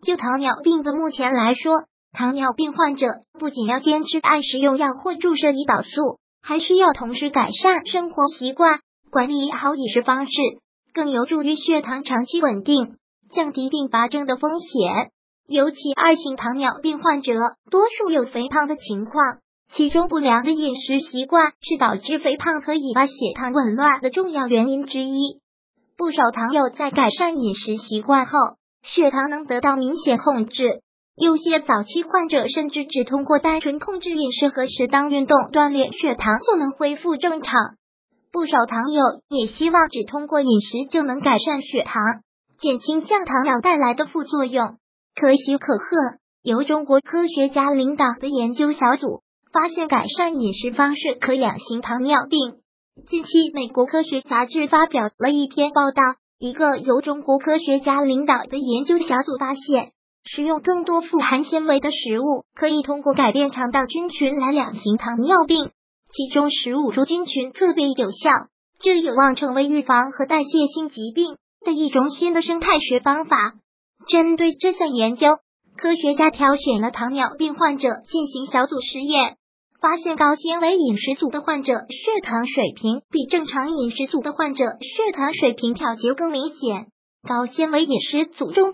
就糖尿病的目前来说，糖尿病患者不仅要坚持按时用药或注射胰岛素，还需要同时改善生活习惯，管理好饮食方式，更有助于血糖长期稳定，降低并发症的风险。尤其2型糖尿病患者多数有肥胖的情况，其中不良的饮食习惯是导致肥胖和引发血糖紊乱的重要原因之一。不少糖友在改善饮食习惯后，血糖能得到明显控制，有些早期患者甚至只通过单纯控制饮食和适当运动锻炼血糖就能恢复正常。不少糖友也希望只通过饮食就能改善血糖，减轻降糖药带来的副作用。可喜可贺，由中国科学家领导的研究小组发现改善饮食方式可2型糖尿病。近期美国科学杂志发表了一篇报道，一个由中国科学家领导的研究小组发现，食用更多富含纤维的食物可以通过改变肠道菌群来2型糖尿病，其中15株菌群特别有效，这有望成为预防和代谢性疾病的一种新的生态学方法。针对这项研究，科学家挑选了糖尿病患者进行小组实验，发现高纤维饮食组的患者血糖水平比正常饮食组的患者血糖水平调节更明显。高纤维饮食组中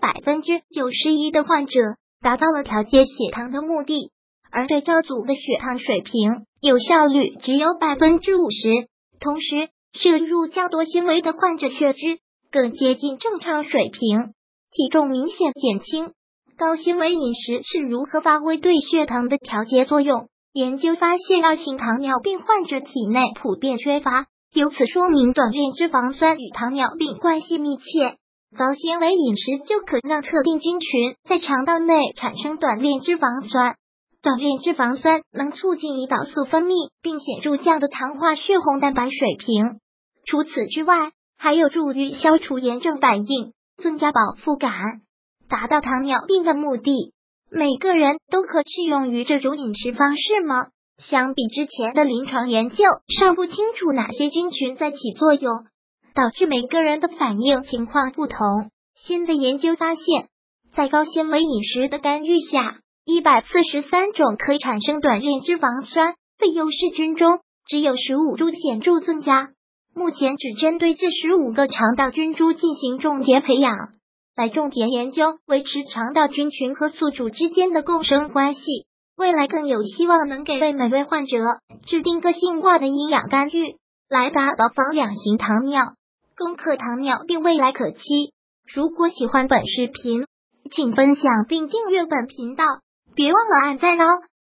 91%的患者达到了调节血糖的目的，而对照组的血糖水平有效率只有50%，同时摄入较多纤维的患者血脂更接近正常水平，体重明显减轻。高纤维饮食是如何发挥对血糖的调节作用？研究发现2型糖尿病患者体内普遍缺乏，由此说明短链脂肪酸与糖尿病关系密切。高纤维饮食就可让特定菌群在肠道内产生短链脂肪酸，短链脂肪酸能促进胰岛素分泌，并显著降低糖化血红蛋白水平。除此之外，还有助于消除炎症反应，增加饱腹感，达到糖尿病的目的。每个人都可适用于这种饮食方式吗？相比之前的临床研究，尚不清楚哪些菌群在起作用，导致每个人的反应情况不同。新的研究发现，在高纤维饮食的干预下，143种可以产生短链脂肪酸的优势菌中，只有15株显著增加。目前只针对这15个肠道菌株进行重点培养，来重点研究维持肠道菌群和宿主之间的共生关系。未来更有希望能给每位患者制定个性化的营养干预，来达到防2型糖尿、攻克糖尿病未来可期。如果喜欢本视频，请分享并订阅本频道，别忘了按赞哦。